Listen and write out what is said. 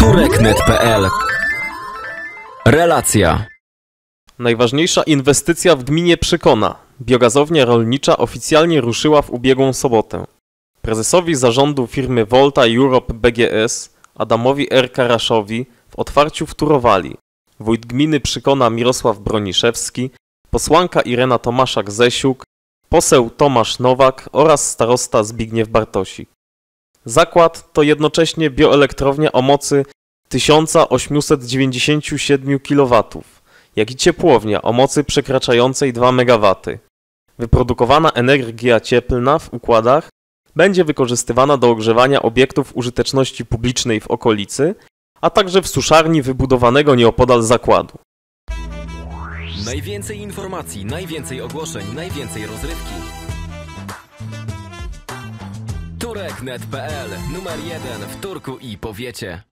Tureknet.pl. Relacja. Najważniejsza inwestycja w gminie Przykona. Biogazownia rolnicza oficjalnie ruszyła w ubiegłą sobotę. Prezesowi zarządu firmy Volta Europe BGS, Adamowi R. Karaszowi, w otwarciu wtórowali wójt gminy Przykona Mirosław Broniszewski, posłanka Irena Tomaszak-Zesiuk, poseł Tomasz Nowak oraz starosta Zbigniew Bartosik. Zakład to jednocześnie bioelektrownia o mocy 1897 kW, jak i ciepłownia o mocy przekraczającej 2 MW. Wyprodukowana energia cieplna w układach będzie wykorzystywana do ogrzewania obiektów użyteczności publicznej w okolicy, a także w suszarni wybudowanego nieopodal zakładu. Najwięcej informacji, najwięcej ogłoszeń, najwięcej rozrywki. Tureknet.pl, numer 1 w Turku i powiecie.